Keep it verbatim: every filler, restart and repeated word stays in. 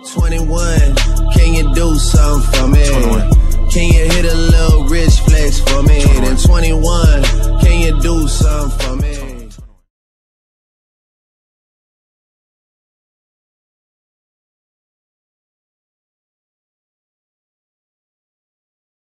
twenty-one, can you do something for me? twenty-one. Can you hit a little rich flex?